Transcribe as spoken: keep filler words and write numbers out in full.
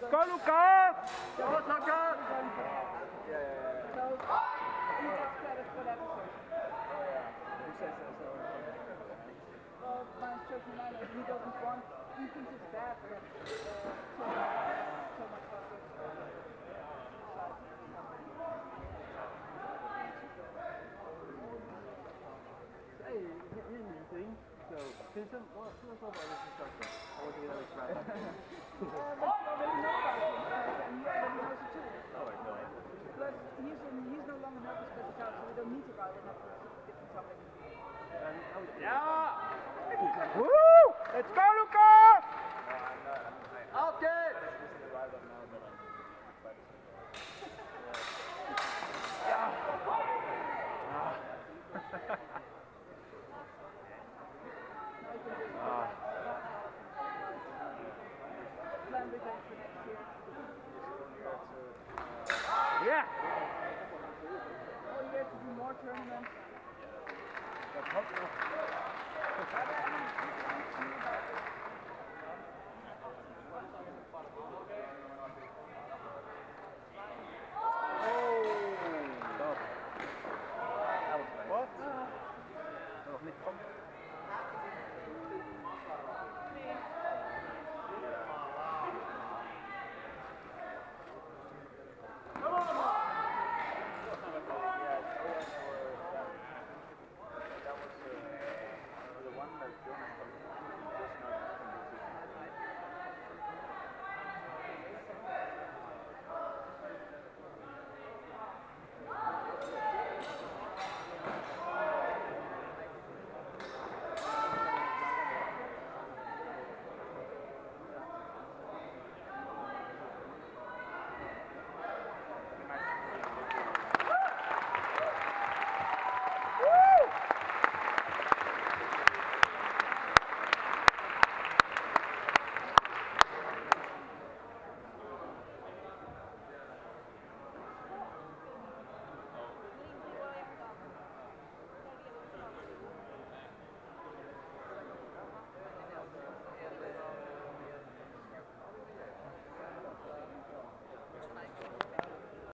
Go, Lucas! Go, Lucas! Yeah, yeah, yeah. So, he gets credit for that decision. Oh, yeah. Who says that? So, Well, Brian's joking around and he doesn't want, he thinks it's bad that uh, so, so much focus on the side. hey, here's a new thing. So, Vincent, what tell us about this instructor? I want to get that crap. Uh, but you already know about him, uh, and he already knows it too. Oh, I know. Plus, he's, in, he's no longer not special out, so we don't need to write another different topic. And I would Yeah! Woo! Let's go, Lucas! Okay! Plan revenge for next year. Yeah! All year to do more tournaments. That's hot enough.